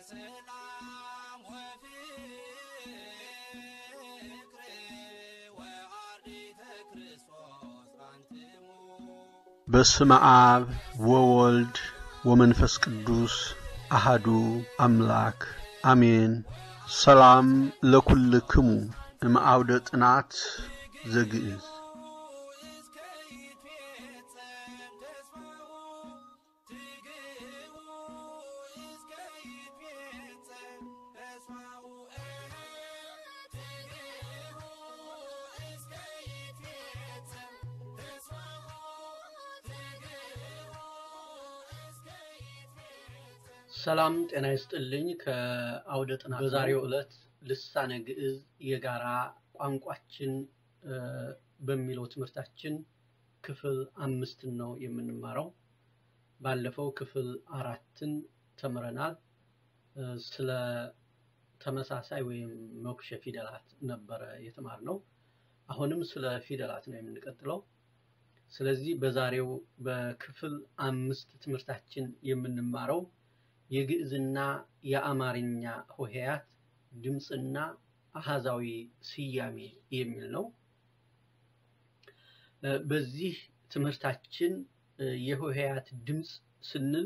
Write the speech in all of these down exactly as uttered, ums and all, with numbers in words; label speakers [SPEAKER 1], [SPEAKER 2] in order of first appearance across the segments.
[SPEAKER 1] ሰላም ወፍቅር ወአርዲተ ክርስቶስ አንትሙ
[SPEAKER 2] በስመ አብ ወወልድ ወመንፈስ ቅዱስ አሐዱ አምላክ አሜን። ሰላም ለኩልክሙ እምአውደ ጥናት ዘግእዝ
[SPEAKER 3] ሰላም ጤና ይስጥልኝ። ከአውደ ጥናት በዛሬው ዕለት ልሳነ ግእዝ የጋራ ቋንቋችን በሚለው ትምህርታችን ክፍል አምስት ነው የምንማረው። ባለፈው ክፍል አራትን ተምረናል። ስለ ተመሳሳይ ወይም ሞክሸ ፊደላት ነበር የተማርነው። አሁንም ስለ ፊደላት ነው የምንቀጥለው። ስለዚህ በዛሬው በክፍል አምስት ትምህርታችን የምንማረው የግእዝና የአማርኛ ሆሄያት ድምጽና አሃዛዊ ስያሜ የሚል ነው። በዚህ ትምህርታችን የሆሄያት ድምጽ ስንል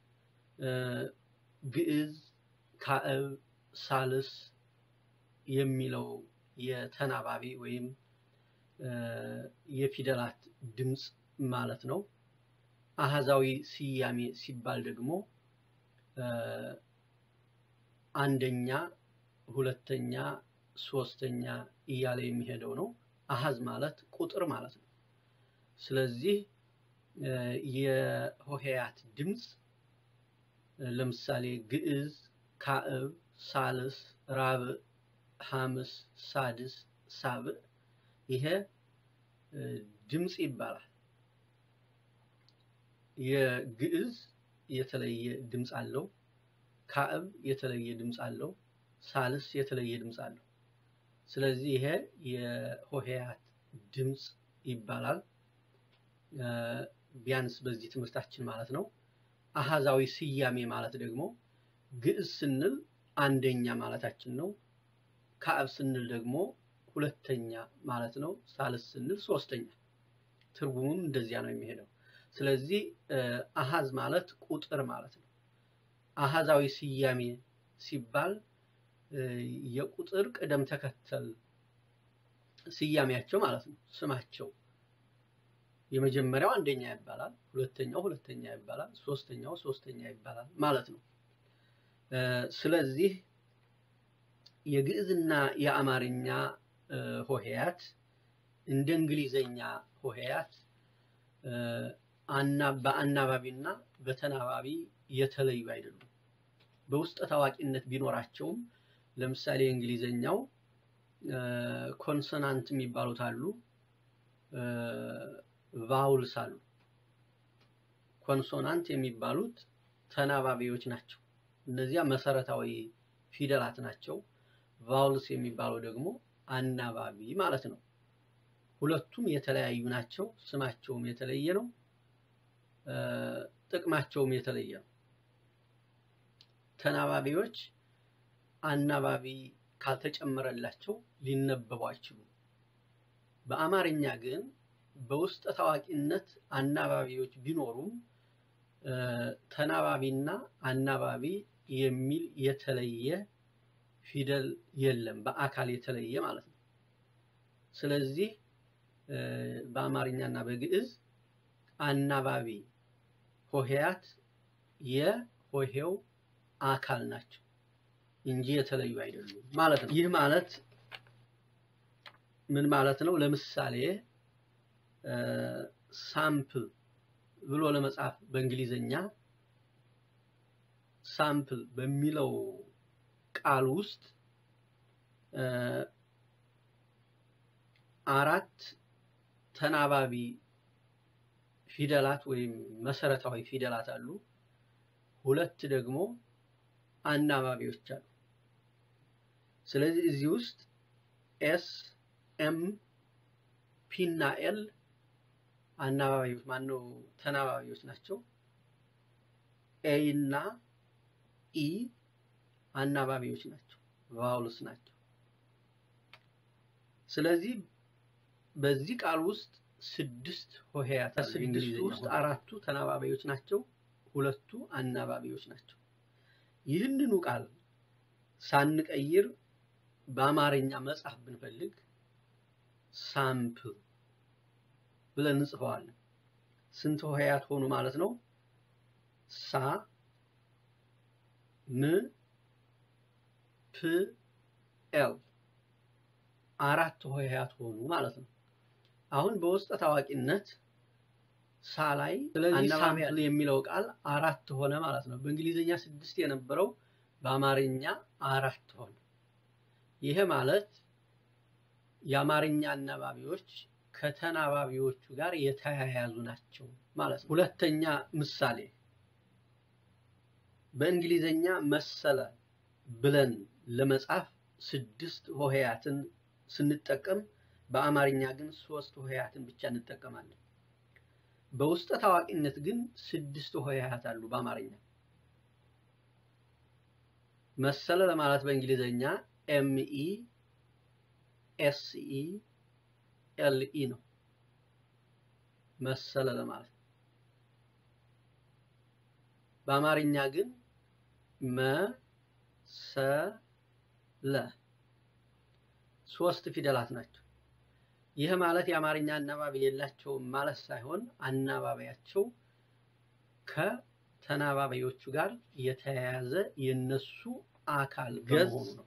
[SPEAKER 3] ግእዝ፣ ካዕብ፣ ሳልስ የሚለው የተናባቢ ወይም የፊደላት ድምጽ ማለት ነው። አሃዛዊ ስያሜ ሲባል ደግሞ አንደኛ፣ ሁለተኛ፣ ሶስተኛ እያለ የሚሄደው ነው። አሃዝ ማለት ቁጥር ማለት ነው። ስለዚህ የሆሄያት ድምጽ ለምሳሌ ግእዝ፣ ካዕብ፣ ሳልስ፣ ራብዕ፣ ሐምስ፣ ሳድስ፣ ሳብዕ ይሄ ድምጽ ይባላል። የግእዝ የተለየ ድምጽ አለው፣ ካዕብ የተለየ ድምጽ አለው፣ ሳልስ የተለየ ድምጽ አለው። ስለዚህ ይሄ የሆሄያት ድምጽ ይባላል። ቢያንስ በዚህ ትምህርታችን ማለት ነው። አሃዛዊ ስያሜ ማለት ደግሞ ግእዝ ስንል አንደኛ ማለታችን ነው። ካዕብ ስንል ደግሞ ሁለተኛ ማለት ነው። ሳልስ ስንል ሶስተኛ። ትርጉሙም እንደዚያ ነው የሚሄደው። ስለዚህ አሃዝ ማለት ቁጥር ማለት ነው። አሃዛዊ ስያሜ ሲባል የቁጥር ቅደም ተከተል ስያሜያቸው ማለት ነው። ስማቸው የመጀመሪያው አንደኛ ይባላል፣ ሁለተኛው ሁለተኛ ይባላል፣ ሶስተኛው ሶስተኛ ይባላል ማለት ነው። ስለዚህ የግእዝና የአማርኛ ሆሄያት እንደ እንግሊዘኛ ሆሄያት በአናባቢና በተናባቢ የተለዩ አይደሉም። በውስጥ ታዋቂነት ቢኖራቸውም ለምሳሌ እንግሊዘኛው ኮንሶናንት የሚባሉት አሉ፣ ቫውልስ አሉ። ኮንሶናንት የሚባሉት ተናባቢዎች ናቸው። እነዚያ መሰረታዊ ፊደላት ናቸው። ቫውልስ የሚባለው ደግሞ አናባቢ ማለት ነው። ሁለቱም የተለያዩ ናቸው። ስማቸውም የተለየ ነው። ጥቅማቸውም የተለየ ነው። ተናባቢዎች አናባቢ ካልተጨመረላቸው ሊነበቡ አይችሉም። በአማርኛ ግን በውስጥ ታዋቂነት አናባቢዎች ቢኖሩም ተናባቢና አናባቢ የሚል የተለየ ፊደል የለም፣ በአካል የተለየ ማለት ነው። ስለዚህ በአማርኛና በግእዝ አናባቢ ሆሄያት የሆሄው አካል ናቸው እንጂ የተለዩ አይደሉም ማለት ነው። ይህ ማለት ምን ማለት ነው? ለምሳሌ ሳምፕል ብሎ ለመጻፍ በእንግሊዘኛ ሳምፕል በሚለው ቃል ውስጥ አራት ተናባቢ ፊደላት ወይም መሰረታዊ ፊደላት አሉ። ሁለት ደግሞ አናባቢዎች አሉ። ስለዚህ እዚህ ውስጥ ኤስ ኤም ፒ እና ኤል አናባቢዎች ማነው ተናባቢዎች ናቸው። ኤ እና ኢ አናባቢዎች ናቸው ቫውልስ ናቸው ስለዚህ በዚህ ቃል ውስጥ ስድስት ሆሄያት ስድስት ውስጥ አራቱ ተናባቢዎች ናቸው ሁለቱ አናባቢዎች ናቸው ይህንኑ ቃል ሳንቀይር በአማርኛ መጻፍ ብንፈልግ ሳምፕል ብለን እንጽፈዋለን ስንት ሆሄያት ሆኑ ማለት ነው ሳ ም ፕ ኤል አራት ሆሄያት ሆኑ ማለት ነው አሁን በውስጠ ታዋቂነት ሳ ላይ አናባቢ የሚለው ቃል አራት ሆነ ማለት ነው በእንግሊዘኛ ስድስት የነበረው በአማርኛ አራት ሆነ ይሄ ማለት የአማርኛ አናባቢዎች ከተናባቢዎቹ ጋር የተያያዙ ናቸው ማለት ነው ሁለተኛ ምሳሌ በእንግሊዘኛ መሰለ ብለን ለመጻፍ ስድስት ሆሄያትን ስንጠቀም በአማርኛ ግን ሶስት ሆሄያትን ብቻ እንጠቀማለን በውስጠ ታዋቂነት ግን ስድስት ሆሄያት አሉ በአማርኛ መሰለ ለማለት በእንግሊዘኛ ኤም ኢ ኤስ ኢ ኤል ኢ ነው መሰለ ለማለት በአማርኛ ግን መ ሰ ለ ሶስት ፊደላት ናቸው ይሄ ማለት የአማርኛ አናባቢ የላቸው ማለት ሳይሆን አናባቢያቸው ከተናባቢዎቹ ጋር የተያያዘ የነሱ አካል ገጽ ነው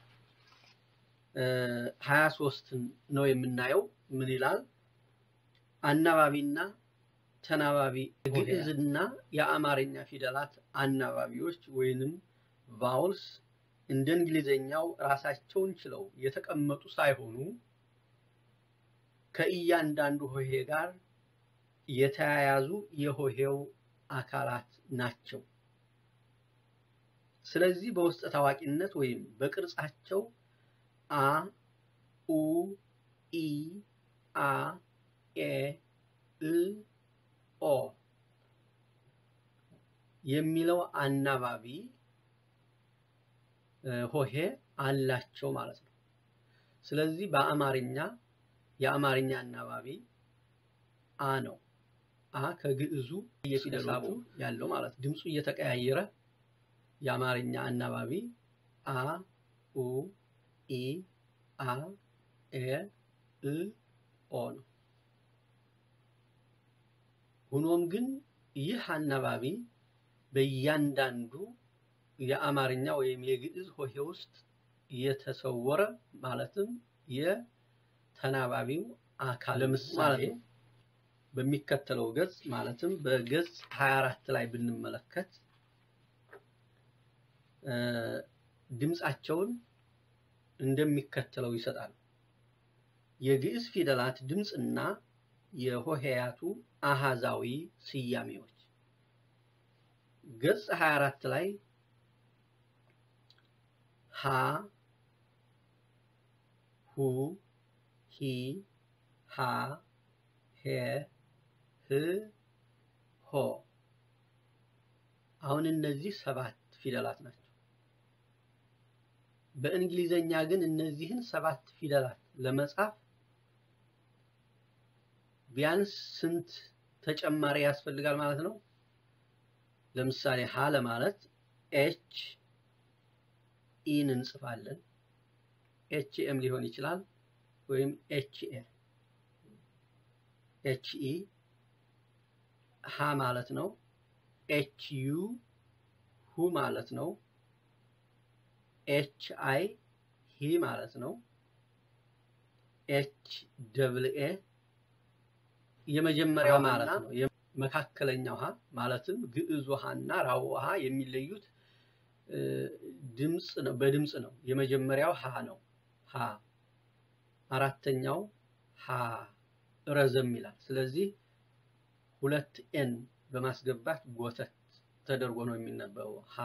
[SPEAKER 3] ሃያ ሶስት ነው የምናየው ምን ይላል አናባቢና ተናባቢ ግዕዝና የአማርኛ ፊደላት አናባቢዎች ወይንም ቫውልስ እንደ እንግሊዘኛው ራሳቸውን ችለው የተቀመጡ ሳይሆኑ ከእያንዳንዱ ሆሄ ጋር የተያያዙ የሆሄው አካላት ናቸው ስለዚህ በውስጠ ታዋቂነት ወይም በቅርጻቸው አ ኡ ኢ አ ኤ እ ኦ የሚለው አናባቢ ሆሄ አላቸው ማለት ነው ስለዚህ በአማርኛ የአማርኛ አናባቢ አ ነው አ ከግዕዙ እየፊደላቱ ያለው ማለት ድምጹ እየተቀያየረ የአማርኛ አናባቢ አ ኡ ኢ አ ኤ እ ኦ ነው ሆኖም ግን ይህ አናባቢ በእያንዳንዱ የአማርኛ ወይም የግዕዝ ሆሄ ውስጥ የተሰወረ ማለትም የተናባቢው አካል ለምሳሌ በሚከተለው ገጽ ማለትም በገጽ ሃያ አራት ላይ ብንመለከት ድምጻቸውን እንደሚከተለው ይሰጣል የግዕዝ ፊደላት ድምጽና የሆሄያቱ አሃዛዊ ስያሜዎች ገጽ ሃያ አራት ላይ ሀ ሁ ሂ ሃ ሄ ህ ሆ አሁን እነዚህ ሰባት ፊደላት ናቸው በእንግሊዘኛ ግን እነዚህን ሰባት ፊደላት ለመጻፍ ቢያንስ ስንት ተጨማሪ ያስፈልጋል ማለት ነው ለምሳሌ ሀ ለማለት ኤች ኢን እንጽፋለን ኤች ኤም ሊሆን ይችላል ወይም ኤች ኤ ኤች ኢ ሀ ማለት ነው ኤች ዩ ሁ ማለት ነው ኤች አይ ሂ ማለት ነው ኤች ደብል ኤ የመጀመሪያው ማለት ነው የመካከለኛው ሀ ማለትም ግዕዝ ሀና ራው ሀ የሚለዩት ድምጽ ነው በድምጽ ነው የመጀመሪያው ሀ ነው ሀ አራተኛው ሀ ረዘም ይላል ስለዚህ ሁለት ኤን በማስገባት ጎተት ተደርጎ ነው የሚነበበው ሀ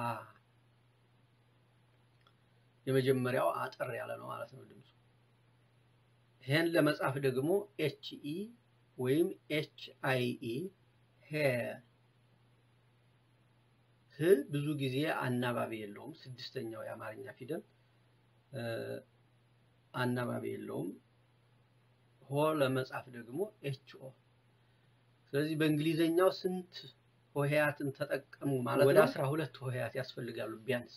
[SPEAKER 3] የመጀመሪያው አጠር ያለ ነው ማለት ነው ድምጹ ይሄን ለመጻፍ ደግሞ ኤች ኢ ወይም ኤች አይ ኢ ሄ ህ ብዙ ጊዜ አናባቢ የለውም ስድስተኛው የአማርኛ ፊደል አናባቢ የለውም ሆ ለመጻፍ ደግሞ ኤች ኦ ስለዚህ በእንግሊዘኛው ስንት ሆሄያትን ተጠቀሙ ማለት ወደ አስራ ሁለት ሆሄያት ያስፈልጋሉ ቢያንስ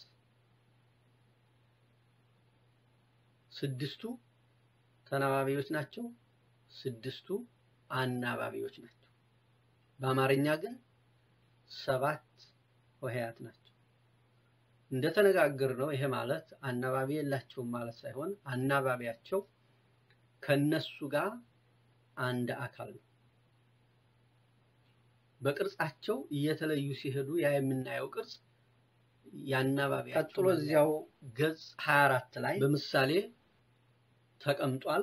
[SPEAKER 3] ስድስቱ ተናባቢዎች ናቸው ስድስቱ አናባቢዎች ናቸው በአማርኛ ግን ሰባት ሆሄያት ናቸው እንደተነጋገርነው ይሄ ማለት አናባቢ የላቸውም ማለት ሳይሆን አናባቢያቸው ከነሱ ጋር አንድ አካል ነው በቅርጻቸው እየተለዩ ሲሄዱ ያ የምናየው ቅርጽ ያናባቢያቸው ቀጥሎ እዚያው ገጽ ሃያ አራት ላይ በምሳሌ ተቀምጧል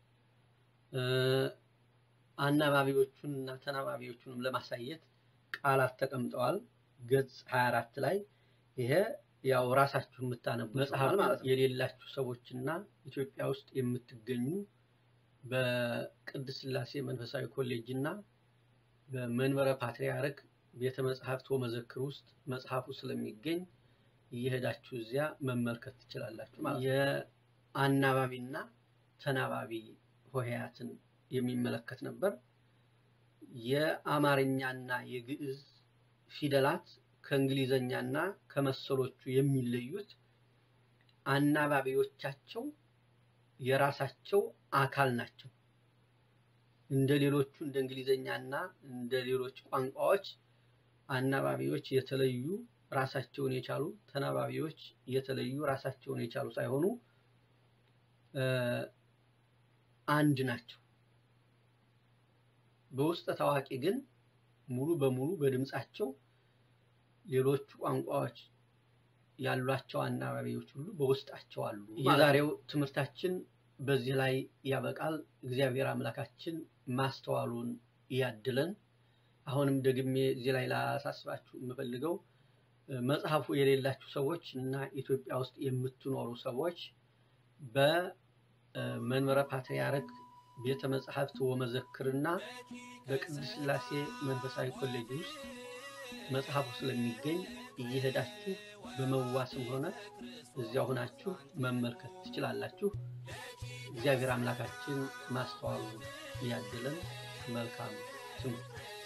[SPEAKER 3] አናባቢዎቹንና ተናባቢዎቹንም ለማሳየት ቃላት ተቀምጠዋል ገጽ ሃያ አራት ላይ ይሄ ያው ራሳችሁ የምታነቡት መጽሐፍ ማለት የሌላችሁ ሰዎችና ኢትዮጵያ ውስጥ የምትገኙ በቅድስት ሥላሴ መንፈሳዊ ኮሌጅና በመንበረ ፓትርያርክ ቤተ መጻሕፍት ወመዘክር ውስጥ መጽሐፉ ስለሚገኝ እየሄዳችሁ እዚያ መመልከት ትችላላችሁ ማለት የአናባቢና ተናባቢ ሆሄያትን የሚመለከት ነበር የአማርኛና የግእዝ ፊደላት ከእንግሊዘኛና ከመሰሎቹ የሚለዩት አናባቢዎቻቸው የራሳቸው አካል ናቸው እንደሌሎቹ እንደ እንግሊዘኛና እንደ ሌሎች ቋንቋዎች አናባቢዎች የተለዩ ራሳቸውን የቻሉ ተናባቢዎች የተለዩ ራሳቸውን የቻሉ ሳይሆኑ አንድ ናቸው በውስጥ ታዋቂ ግን ሙሉ በሙሉ በድምጻቸው ሌሎች ቋንቋዎች ያሏቸው አናባቢዎች ሁሉ በውስጣቸው አሉ የዛሬው ትምህርታችን በዚህ ላይ ያበቃል እግዚአብሔር አምላካችን ማስተዋሉን ያድለን አሁንም ደግሜ እዚህ ላይ ላሳስባችሁ የምፈልገው መጽሐፉ የሌላችሁ ሰዎች እና ኢትዮጵያ ውስጥ የምትኖሩ ሰዎች በመንበረ ፓትርያርክ ቤተ መጻሕፍት ወመዘክርና በቅድስት ሥላሴ መንፈሳዊ ኮሌጅ ውስጥ መጽሐፉ ስለሚገኝ እየሄዳችሁ በመዋስም ሆነ እዚያው ሆናችሁ መመልከት ትችላላችሁ እግዚአብሔር አምላካችን ማስተዋሉን ያድለን መልካም ትምህርት